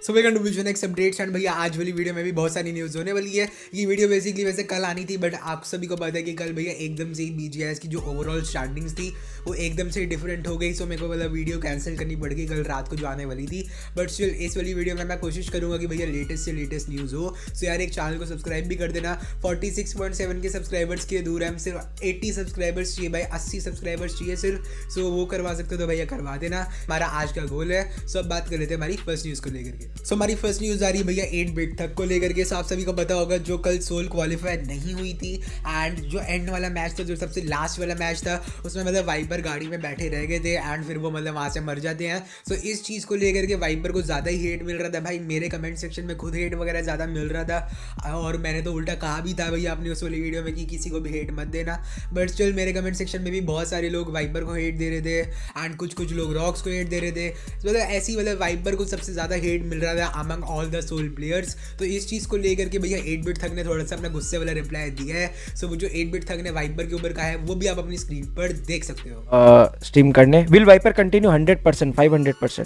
So welcome to vision X updates. And भैया आज वाली वीडियो में भी बहुत सारी न्यूज़ होने वाली है। ये वीडियो बेसिकली वैसे कल आनी थी, बट आप सभी को पता है कि कल भैया एकदम से ही BGIS की जो ओवरऑल स्टार्टिंग्स थी वो एकदम से डिफरेंट हो गई। सो मेरे को मतलब वीडियो कैंसिल करनी पड़ गई कल रात को जो आने वाली थी। बट स्टिल इस वाली वीडियो में मैं कोशिश करूँगा कि भैया लेटेस्ट से लेटेस्ट न्यूज़ हो। सो यार एक चैनल को सब्सक्राइब भी कर देना। 46.7 के सब्सक्राइबर्स के दूर है, हम सिर्फ 80 सब्सक्राइबर्स चाहिए भाई, 80 सब्सक्राइबर्स चाहिए सिर्फ। सो वो करवा सकते हो तो भैया करवा देना, हमारा आज का गोल है। सो अब बात कर लेते हैं हमारी फर्स्ट न्यूज़ को लेकर के। सो हमारी फर्स्ट न्यूज़ आ रही है भैया 8 बिट तक को लेकर के। आप सभी को पता होगा जो कल सोल क्वालिफाई नहीं हुई थी एंड जो एंड वाला मैच था, जो सबसे लास्ट वाला मैच था, उसमें मतलब वाइपर गाड़ी में बैठे रह गए थे एंड फिर वो मतलब वहाँ से मर जाते हैं। सो इस चीज़ को लेकर के वाइपर को ज़्यादा ही हेट मिल रहा था भाई। मेरे कमेंट सेक्शन में खुद हेट वगैरह ज़्यादा मिल रहा था और मैंने तो उल्टा कहा भी था भैया अपनी उस वाली वीडियो में कि किसी को भी हेट मत देना। बट स्टिल मेरे कमेंट सेक्शन में भी बहुत सारे लोग वाइपर को हेट दे रहे थे एंड कुछ लोग रॉक्स को हेट दे रहे थे। मतलब ऐसी मतलब वाइपर को सबसे ज़्यादा हेट मिल रहा था among all the Soul players. तो इस चीज़ को लेकर के भैया 8 बिट थक ने थोड़ा सा अपना गुस्से वाला रिप्लाई दिया है। सो वो जो 8 बिट थक ने वाइपर के ऊपर कहा है वो भी आप अपनी स्क्रीन पर देख सकते हो। स्ट्रीम करने विल वाइपर कंटिन्यू 100%, 500%।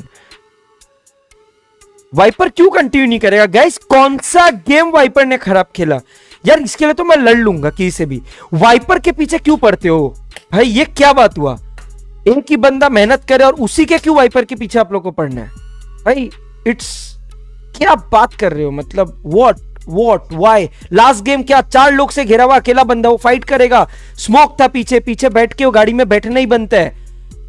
वाइपर क्यों कंटिन्यू नहीं करेगा गाइस? कौन सा गेम वाइपर ने खराब खेला यार? इसके लिए तो मैं लड़ लूंगा किसी से भी। वाइपर के पीछे क्यों पड़ते हो भाई? ये क्या बात हुआ? एक ही बंदा मेहनत करे और उसी के क्यों वाइपर के पीछे आप लोग को पड़ना है भाई? इट्स क्या बात कर रहे हो? मतलब व्हाट व्हाई? लास्ट गेम क्या 4 लोग से घेरा हुआ अकेला बंदा वो फाइट करेगा? स्मोक था पीछे, पीछे बैठ के वो गाड़ी में बैठना ही बनता है।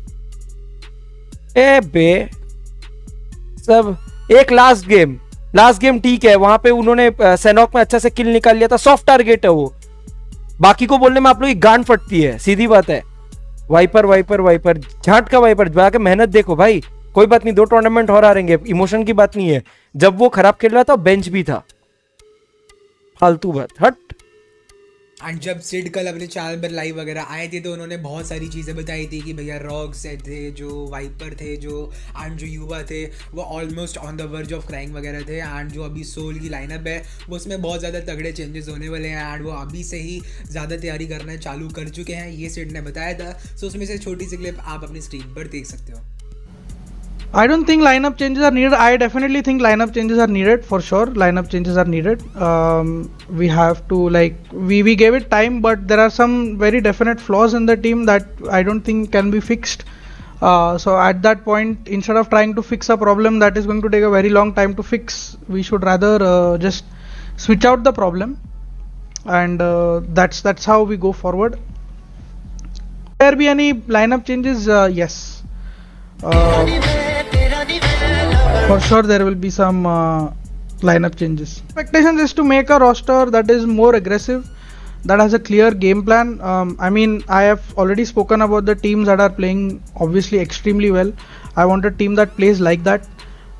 ए बे सब एक लास्ट गेम ठीक है, वहां पे उन्होंने सैनॉक में अच्छा से किल निकाल लिया था, सॉफ्ट टारगेट है वो। बाकी को बोलने में आप लोग की गांड फटती है, सीधी बात है। वाइपर झाट का वाइपर जाके मेहनत देखो भाई। कोई बात नहीं, 2 टूर्नामेंट और हारेंगे, इमोशन की बात नहीं है। जब वो खराब खेल रहा था बेंच भी था, फालतू बात हट। एंड जब सिड कल अपने चैनल पर लाइव वगैरह आए थे तो उन्होंने बहुत सारी चीज़ें बताई थी कि भैया रॉक्स थे, जो वाइपर थे, जो एंड जो युवा थे वो almost on the verge of crime वगैरह थे। एंड जो अभी सोल की लाइनअप है वो उसमें बहुत ज़्यादा तगड़े चेंजेस होने वाले हैं एंड वो अभी से ही ज़्यादा तैयारी करना चालू कर चुके हैं, ये सिड ने बताया था। सो उसमें से छोटी सी क्लिप आप अपनी स्क्रीन पर देख सकते हो। I don't think lineup changes are needed. I definitely think lineup changes are needed for sure. Lineup changes are needed. We have to we gave it time, but there are some very definite flaws in the team that I don't think can be fixed. So at that point, instead of trying to fix a problem that is going to take a very long time to fix, we should rather just switch out the problem, and that's how we go forward. Will there be any lineup changes? Yes. For sure there will be some lineup changes. Expectations is to make a roster that is more aggressive, that has a clear game plan. I mean, I have already spoken about the teams that are playing obviously extremely well. I want a team that plays like that,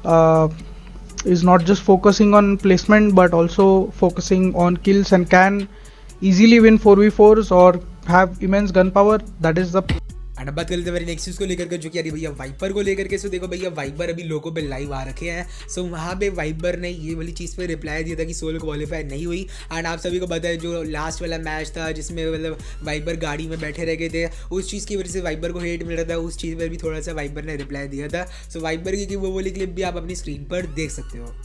is not just focusing on placement but also focusing on kills and can easily win 4v4s or have immense gun power. That is the and अब बात कर लेते हैं मेरी next चीज़ को लेकर के, जो कि यार भैया वाइपर को लेकर के। सो देखो भैया वाइपर अभी लोगों पे लाइव आ रखे हैं। सो वहाँ पे वाइपर ने ये वाली चीज़ पे रिप्लाई दिया था कि सोल क्वालिफाई नहीं हुई। एंड आप सभी को पता है जो लास्ट वाला मैच था जिसमें मतलब वाइपर गाड़ी में बैठे रह गए थे, उस चीज़ की वजह से वाइपर को हेट मिल रहा था। उस चीज़ पर भी थोड़ा सा वाइपर ने रिप्लाई दिया था। सो वाइपर की वो वाली क्लिप भी आप अपनी स्क्रीन पर देख सकते हो।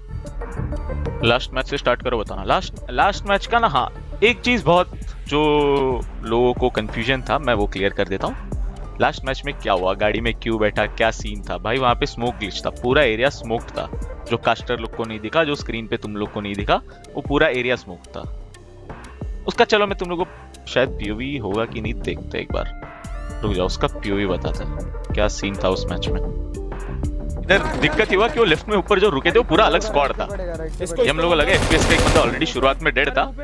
लास्ट मैच से स्टार्ट करो, बताना लास्ट मैच का ना। हाँ, एक चीज बहुत जो लोगों को कंफ्यूजन था मैं वो क्लियर कर देता हूँ। लास्ट मैच में क्या हुआ, गाड़ी में क्यों बैठा, क्या सीन था भाई? वहां पे स्मोक ग्लिच था, पूरा एरिया स्मोक्ड था। जो कास्टर लोग को नहीं दिखा, जो स्क्रीन पे तुम लोग को नहीं दिखा, वो पूरा एरिया स्मोक था उसका। चलो मैं तुम लोग को शायद पीओवी होगा कि नहीं देखते, एक बार रुक जाओ, उसका पीओवी बताता है क्या सीन था उस मैच में। इधर दिक्कत हुआ कि वो लेफ्ट में ऊपर जो रुके थे वो पूरा अलग स्क्वाड था। ये हम लोगों को लगा एफपीएस का एक बंदा ऑलरेडी शुरुआत में डेड था,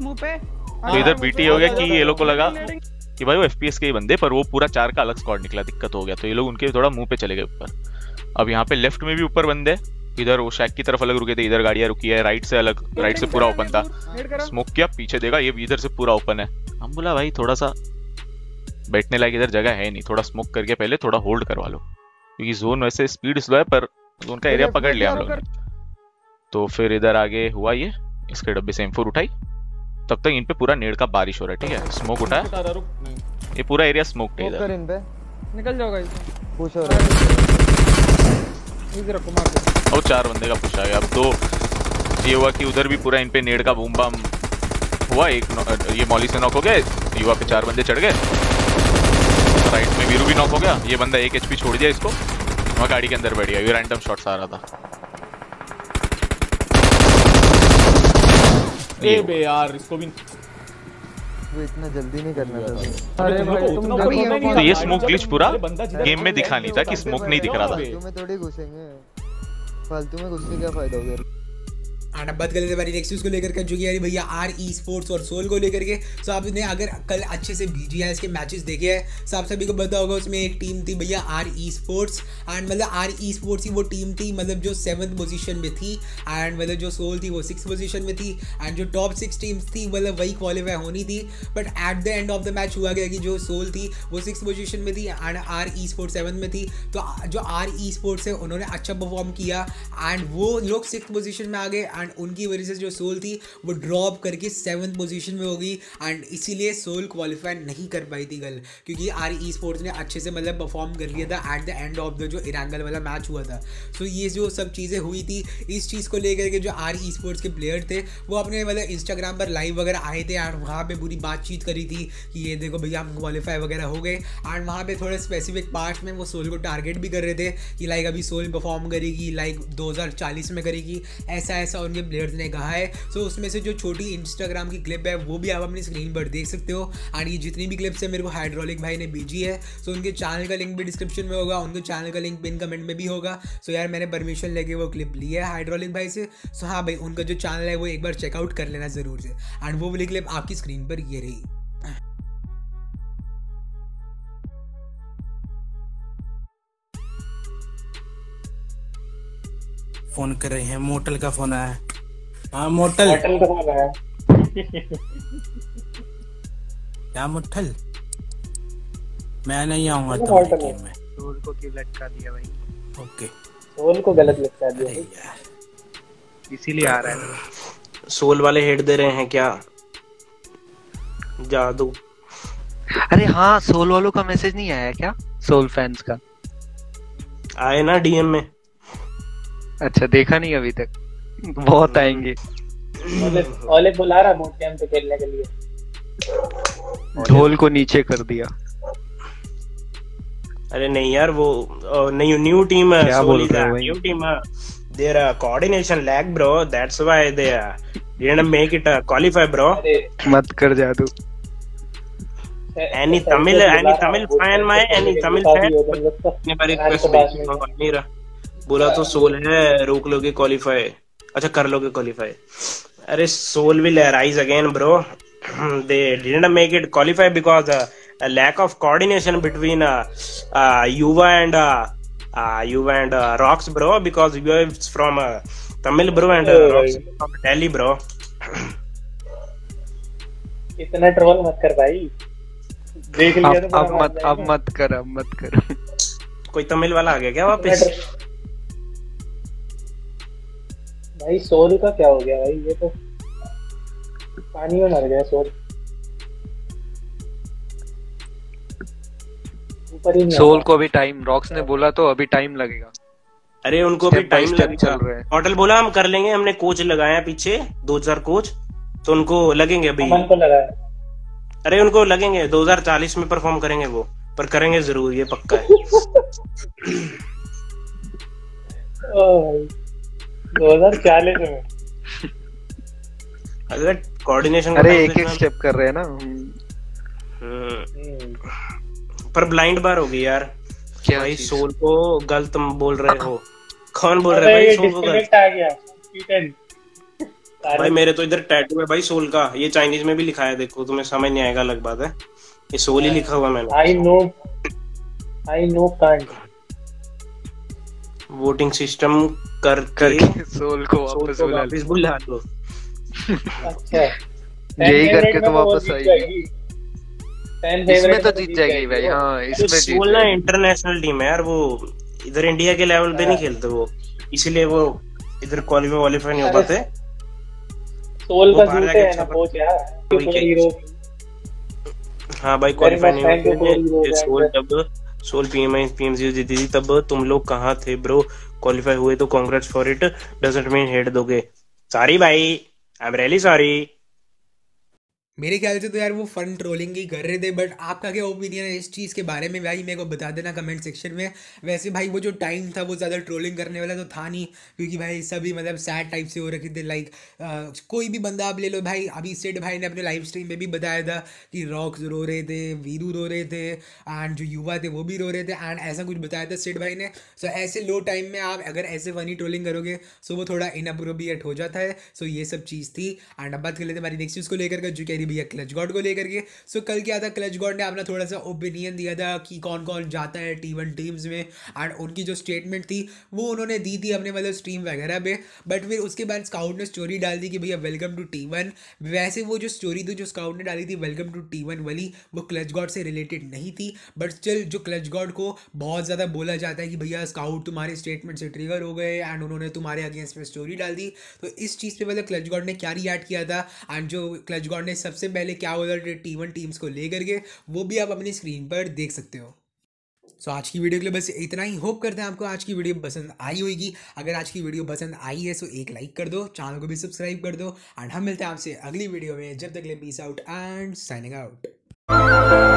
तो इधर बीटी हो गया कि ये लोग को लगा कि भाई वो एफपीएस के ही बंदे, पर वो पूरा 4 का अलग स्क्वाड निकला, दिक्कत हो गया। तो ये लोग उनके थोड़ा मुंह पे चले गए ऊपर। अब यहाँ पे लेफ्ट में भी ऊपर बंदे, इधर वो शैक की तरफ अलग रुके थे, इधर गाड़ियां रुकी है, राइट से अलग, राइट से पूरा ओपन था। स्मोक किया, पीछे देखा ये इधर से पूरा ओपन है। हम बोला भाई थोड़ा सा बैठने लायक इधर जगह है नहीं, थोड़ा स्मोक करके पहले थोड़ा होल्ड करवा लो, क्योंकि जोन वैसे स्पीड स्लो है पर जोन का एरिया पकड़ लिया हम लोग ने। तो फिर इधर आगे हुआ ये, इसके डब्बे से M4 उठाई, तब तक इन पे पूरा नेड़ का बारिश हो रहा है। ठीक है, स्मोक उठाया, ये पूरा एरिया स्मोक है इधर। निकल जाओ गाइस, पुश हो रहा है, इधर रखो मार दो। और 4 बंदे का पुश आ गया। अब तो ये हुआ कि उधर भी पूरा इन पे नेड का बूम बम हुआ। एक ये मॉली से नॉक हो गया, युवा पे 4 बंदे चढ़ गए। राइट में वीरू भी नॉक हो गया। ये बंदा 1 HP छोड़ दिया इसको, वहाँ गाड़ी के अंदर बैठ गया। ये रैंडम शॉट्स आ रहा था। ए बे यार इसको भी वो इतना जल्दी नहीं करना था। अरे भाई तुम देखो तो ये स्मोक ग्लिच पूरा गेम में दिखा नहीं था कि स्मोक नहीं दिख रहा था। फालतू में थोड़ी घुसेंगे, फालतू में घुसने क्या फायदा हो गया। आना बात कर लेते हमारी नेक्स्ट न्यूज़ को लेकर के, जो कि यार भैया आर ई स्पोर्ट्स और सोल को लेकर के। सो आपने अगर कल अच्छे से BGS के मैचेस देखे हैं तो आप सभी को पता होगा उसमें एक टीम थी भैया आर ई स्पोर्ट्स। एंड मतलब आर ई स्पोर्ट्स ही वो टीम थी मतलब जो 7th पोजीशन में थी। एंड मतलब जो सोल थी वो 6th पोजीशन में थी। एंड जो टॉप 6 टीम्स थी मतलब वही क्वालिफाई होनी थी। But at the end of the match हुआ गया कि जो सोल थी वो 6th पोजीशन में थी and R e sports 7th में थी। तो जो आर ई स्पोर्ट्स है उन्होंने अच्छा परफॉर्म किया एंड वो लोग 6th पोजीशन में आ गए। एंड उनकी वजह से जो सोल थी वो ड्रॉप करके 7th पोजीशन में होगी। एंड इसीलिए सोल क्वालिफाई नहीं कर पाई थी कल, क्योंकि आर ई स्पोर्ट्स ने अच्छे से मतलब परफॉर्म कर लिया था at the end of the जो इरांगल वाला मैच हुआ था। सो ये जो सब चीज़ें हुई थी, इस चीज़ को लेकर के जो आर ई स्पोर्ट्स के प्लेयर थे वो अपने मतलब इंस्टाग्राम पर लाइव वगैरह आए थे एंड वहाँ पे पूरी बातचीत करी थी कि ये देखो भैया हम क्वालिफाई वगैरह हो गए। एंड वहाँ पे थोड़े स्पेसिफिक पार्ट में वो सोल को टारगेट भी कर रहे थे कि लाइक अभी सोल परफॉर्म करेगी, लाइक 2040 में करेगी, ऐसा ऐसा उनके प्लेयर्स ने कहा है। सो उसमें से जो छोटी इंस्टाग्राम की क्लिप है वो भी आप अपनी स्क्रीन पर देख सकते हो। एंड ये जितनी भी क्लिप्स है मेरे को हाइड्रोलिक भाई ने भेजी है। सो उनके चैनल का लिंक भी डिस्क्रिप्शन में होगा, उनके चैनल का लिंक पिन कमेंट में भी होगा। सो यार मैंने परमिशन लेके वो क्लिप ली है हाइड्रोलिक भाई से। सो हाँ भाई उनका जो चैनल है वो एक बार चेकआउट कर लेना ज़रूर से। एंड वो वाली क्लिप आपकी स्क्रीन पर ये रही। फोन कर रहे हैं, मोटल का फोन आया है। हाँ मोटल का फोन आया। क्या मोटल? मैं नहीं आऊंगा तुम्हारी टीम में। सोल को क्यों लटका दिया भाई? ओके सोल को गलत लटका दिया अरे यार इसीलिए आ रहा है। सोल वाले हेड दे रहे हैं क्या? जादू। अरे हाँ, सोल वालों का मैसेज नहीं आया क्या? सोल फैंस का आए ना डीएम में। अच्छा देखा नहीं अभी तक, बहुत आएंगे। ओले बुला रहा बूट कैंप पे खेलने के लिए। ढोल को नीचे कर दिया। अरे नहीं यार वो न्यू टीम है। क्या बोल रहे हो भाई? New team there coordination lag bro, that's why they didn't make it qualify bro. मत कर जादू। any Tamil fan my any Tamil fan ने पर रिक्वेस्ट बोला तो सोल है रोक लोगे क्वालिफाई। अच्छा कर लोगे क्वालिफाई। अरे Soul will rise again bro. They didn't make it qualify because a lack of coordination between Yuva and Rocks bro, because Yuva is from Tamil bro and Rocks is from Delhi bro. इतना troll मत कर भाई, देख लिया तो अब मत कर। कोई तमिल वाला आ गया क्या वापस? भाई सोल का क्या हो गया भाई? ये तो पानी में मर गया सोल। ऊपर ही नहीं सोल को अभी टाइम, रॉक्स ने बोला तो अभी टाइम लगेगा। अरे उनको भी टाइम लगेगा। होटल बोला हम कर लेंगे, हमने कोच लगाया पीछे 2-4 कोच, तो उनको लगेंगे अभी। अमन को लगाया। अरे उनको लगेंगे 2040 में परफॉर्म करेंगे वो, पर करेंगे जरूर, ये पक्का है। 2040 में अगर कोऑर्डिनेशन। अरे एक स्टेप कर रहे हैं ना। पर ब्लाइंड बार होगी यार। क्या भाई सोल को गलत बोल रहे हो? कौन बोल रहे भाई सोल को गलत? आ गया भाई मेरे तो इधर टैटू है भाई सोल का, ये चाइनीज में भी लिखा है, देखो तुम्हें समझ नहीं आएगा, अलग बात है। ये सोल ही लिखा हुआ मैंने। I know can't. Voting system करके सोल को वापस बुला लो। अच्छा यही करके तो वापस आएगी। इसमें तो जीत जाएगी भाई। हाँ इसमें सोल ना इंटरनेशनल टीम है यार, वो इधर इंडिया के लेवल पे नहीं खेलते वो, इसीलिए वो इधर क्वालिफाई नहीं हो पाते। सोल का जूते है ना कोच यार। हाँ भाई क्वालिफाई नहीं होते। सोल जब सोल पीएमजी जीती थी तब तुम लोग कहाँ थे ब्रो? क्वालिफाई हुए तो congrats for it, doesn't mean hate दोगे। सॉरी भाई, आई एम रियली सॉरी। मेरे ख्याल से तो यार वो फन ट्रोलिंग ही कर रहे थे, बट आपका क्या ओपिनियन है इस चीज़ के बारे में भाई मेरे को बता देना कमेंट सेक्शन में। वैसे भाई वो जो टाइम था वो ज़्यादा ट्रोलिंग करने वाला तो था नहीं, क्योंकि भाई सभी मतलब सैड टाइप से हो रखे थे। लाइक कोई भी बंदा आप ले लो भाई, अभी सेठ भाई ने अपने लाइव स्ट्रीम में भी बताया था कि रॉक्स रो रहे थे, वीरू रो रहे थे, एंड जो युवा थे वो भी रो रहे थे, एंड ऐसा कुछ बताया था सेठ भाई ने। सो ऐसे लो टाइम में आप अगर ऐसे फनी ट्रोलिंग करोगे सो वो थोड़ा इनअप्रोप्रिएट हो जाता है। सो ये सब चीज़ थी। एंड अब बात कर लेते हैं हमारी नेक्स्ट चीज़ को लेकर जो कह रही भैया क्लच गॉड को लेकर के। सो कल क्या था, क्लच गॉड ने अपना थोड़ा सा ओपिनियन दिया था कि कौन कौन जाता है T1 टीम्स में, एंड उनकी जो स्टेटमेंट थी वो उन्होंने दी थी अपने मतलब स्ट्रीम वगैरह पे। बट फिर उसके बाद स्काउट ने स्टोरी डाल दी कि भैया वेलकम टू T1। वैसे वो जो स्टोरी थी जो स्काउट ने डाली थी वेलकम टू T1 वाली, वो क्लच गॉड से रिलेटेड नहीं थी। बट स्टिल जो क्लच गॉड को बहुत ज़्यादा बोला जाता है कि भैया स्काउट तुम्हारे स्टेटमेंट से ट्रिगर हो गए एंड उन्होंने तुम्हारे अगेंस्ट में स्टोरी डाल दी। तो इस चीज़ पे मतलब क्लच गॉड ने क्या रिएक्ट किया था, एंड जो क्लच गॉड ने सबसे पहले क्या बोला T1 टीम्स को लेकर के, वो भी आप अपनी स्क्रीन पर देख सकते हो। सो आज की वीडियो के लिए बस इतना ही। होप करते हैं आपको आज की वीडियो पसंद आई होगी। अगर आज की वीडियो पसंद आई है सो एक लाइक कर दो, चैनल को भी सब्सक्राइब कर दो, एंड हम मिलते हैं आपसे अगली वीडियो में। जब तक ले peace out and signing out.